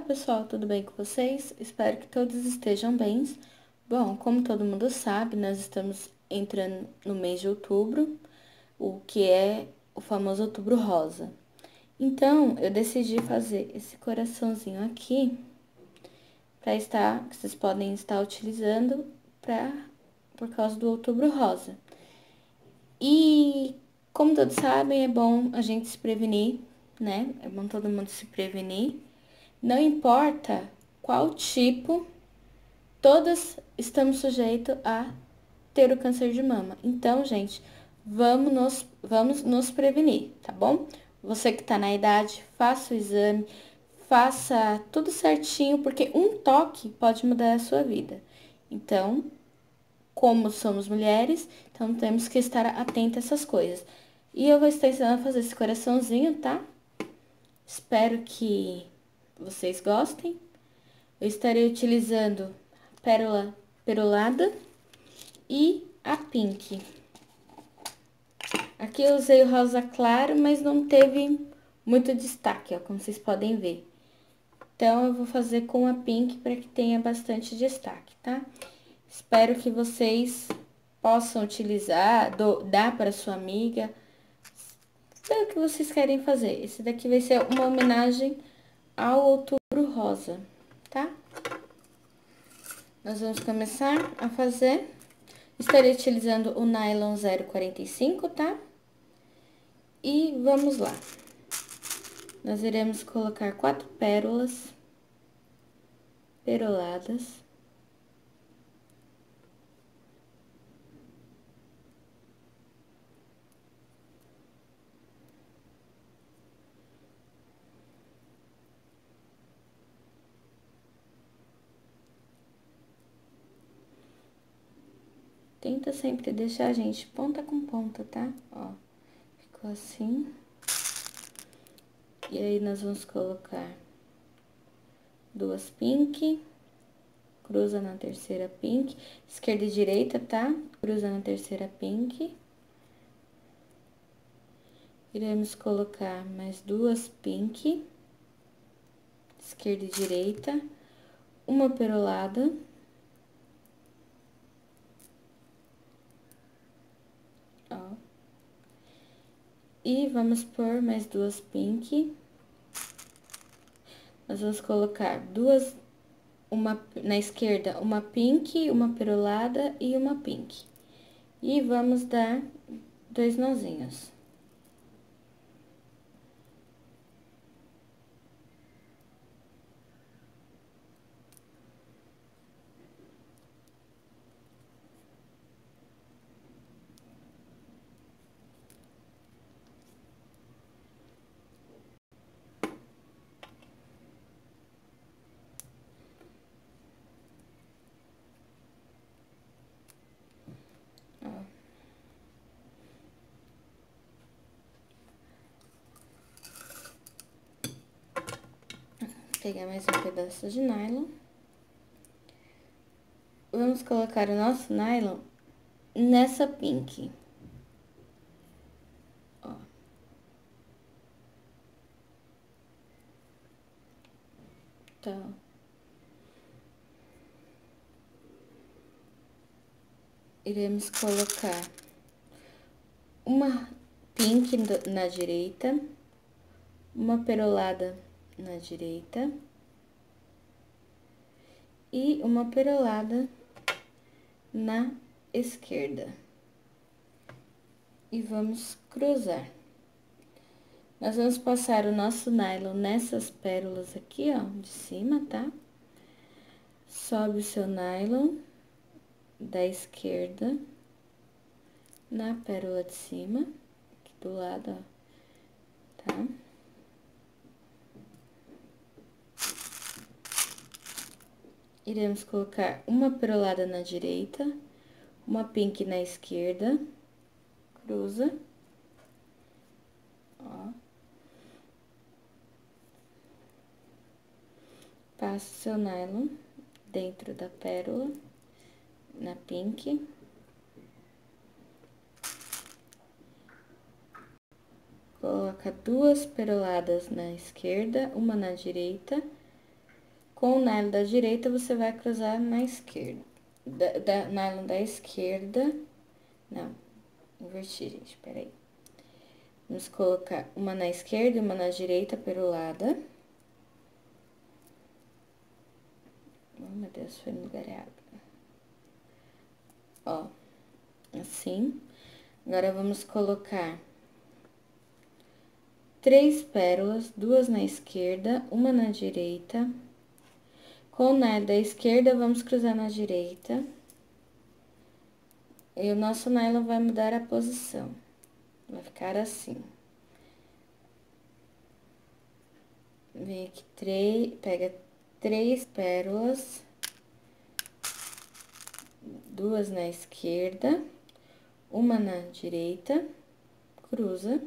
pessoal, tudo bem com vocês? Espero que todos estejam bem. Bom, como todo mundo sabe, nós estamos entrando no mês de outubro, o que é o famoso Outubro Rosa. Então, eu decidi fazer esse coraçãozinho aqui que vocês podem estar utilizando por causa do Outubro Rosa. E como todos sabem, é bom a gente se prevenir, né? É bom todo mundo se prevenir. Não importa qual tipo, todas estamos sujeitos a ter o câncer de mama. Então, gente, vamos nos prevenir, tá bom? Você que tá na idade, faça o exame, faça tudo certinho, porque um toque pode mudar a sua vida. Então, como somos mulheres, então temos que estar atenta a essas coisas. E eu vou estar ensinando a fazer esse coraçãozinho, tá? Espero que vocês gostem. Eu estarei utilizando pérola perolada e a pink. Aqui eu usei o rosa claro, mas não teve muito destaque, ó, como vocês podem ver. Então, eu vou fazer com a pink para que tenha bastante destaque, tá? Espero que vocês possam utilizar, dar para sua amiga. É o que vocês querem fazer. Esse daqui vai ser uma homenagem ao Outubro Rosa, tá? Nós vamos começar a fazer. Estarei utilizando o nylon 0,45, tá? E vamos lá. Nós iremos colocar 4 pérolas peroladas. Tenta sempre deixar, gente, ponta com ponta, tá? Ó, ficou assim. E aí, nós vamos colocar 2 pink, cruza na terceira pink, esquerda e direita, tá? Cruza na terceira pink. Iremos colocar mais 2 pink, esquerda e direita, uma perolada. Ó. E vamos pôr mais 2 pink. Nós vamos colocar na esquerda, uma pink, uma perolada e uma pink. E vamos dar 2 nozinhos. Pegar mais um pedaço de nylon. Vamos colocar o nosso nylon nessa pink. Ó. Então, iremos colocar uma pink na direita, uma perolada na direita e uma perolada na esquerda. E vamos cruzar. Nós vamos passar o nosso nylon nessas pérolas aqui, ó, de cima, tá? Sobe o seu nylon da esquerda na pérola de cima, aqui do lado, ó, tá? Iremos colocar uma perolada na direita, uma pink na esquerda, cruza, ó. Passa o seu nylon dentro da pérola, na pink. Coloca 2 peroladas na esquerda, uma na direita. Com o nylon da direita, você vai cruzar na esquerda. Nylon da esquerda. Não, inverti, gente, peraí. Vamos colocar uma na esquerda e uma na direita perolada. Oh, meu Deus, foi no lugar errado. Ó, assim. Agora, vamos colocar 3 pérolas, 2 na esquerda, uma na direita. Com o nylon da esquerda, vamos cruzar na direita. E o nosso nylon vai mudar a posição. Vai ficar assim. Vem aqui, pega 3 pérolas, 2 na esquerda, uma na direita, cruza.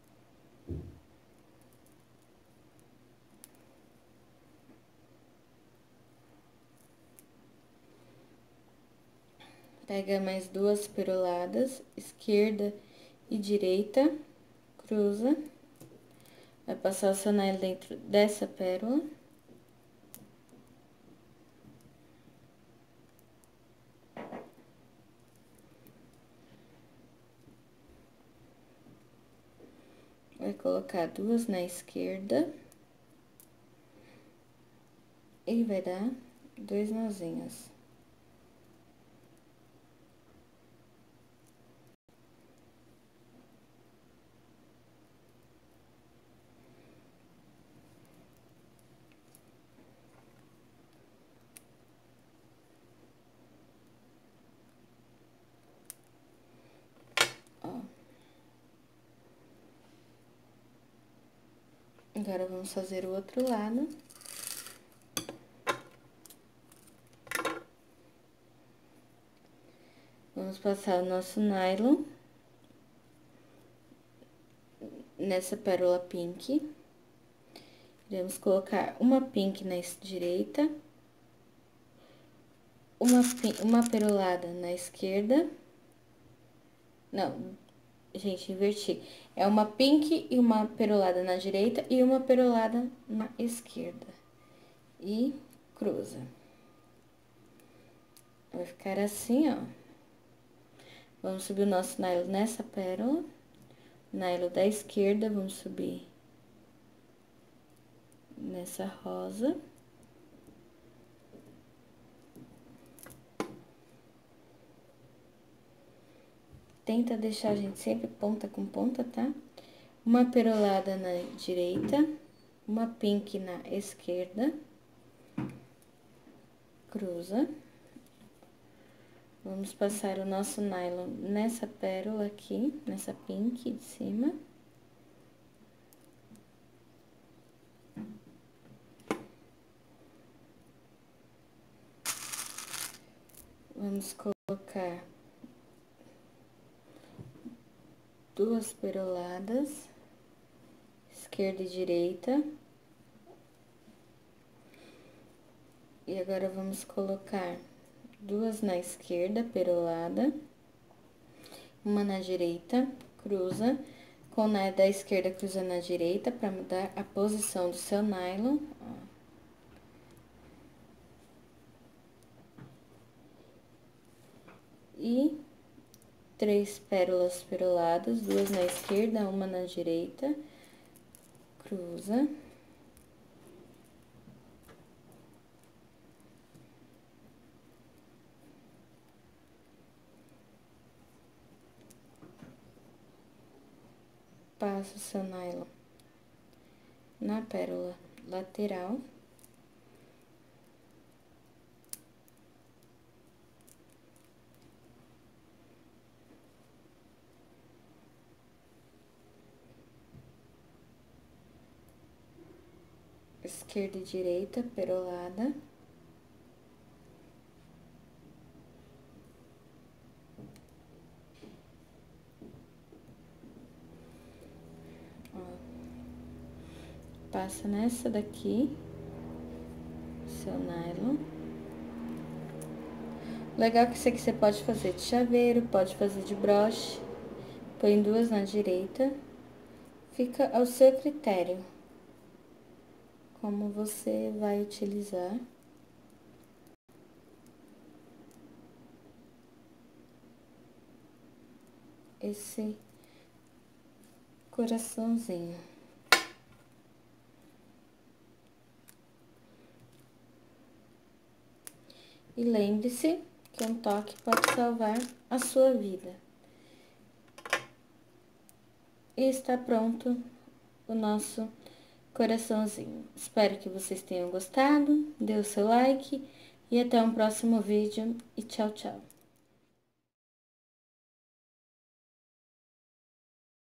Pega mais 2 peroladas, esquerda e direita, cruza. Vai passar o seu nylon dentro dessa pérola. Vai colocar 2 na esquerda. E vai dar 2 nozinhos. Ó. Agora, vamos fazer o outro lado. Vamos passar o nosso nylon nessa pérola pink. Iremos colocar uma pink na direita, uma perolada na esquerda. Não, gente, inverti. É uma pink e uma perolada na direita e uma perolada na esquerda. E cruza. Vai ficar assim, ó. Vamos subir o nosso nylon nessa pérola. Nylon da esquerda, vamos subir nessa rosa. Tenta deixar, gente, sempre ponta com ponta, tá? Uma perolada na direita, uma pink na esquerda. Cruza. Vamos passar o nosso nylon nessa pérola aqui, nessa pink de cima. Vamos colocar 2 peroladas, esquerda e direita. E agora, vamos colocar 2 na esquerda, perolada, uma na direita, cruza. Com o nylon da esquerda, cruza na direita, para mudar a posição do seu nylon. Ó. E 3 pérolas peroladas, 2 na esquerda, uma na direita, cruza. Passa o seu nylon na pérola lateral. Esquerda e direita, perolada. Ó. Passa nessa daqui, seu nylon. Legal que isso aqui você pode fazer de chaveiro, pode fazer de broche. Põe 2 na direita. Fica ao seu critério. como você vai utilizar esse coraçãozinho. E lembre-se que um toque pode salvar a sua vida. E está pronto o nosso coraçãozinho. Espero que vocês tenham gostado, dê o seu like e até um próximo vídeo e tchau, tchau.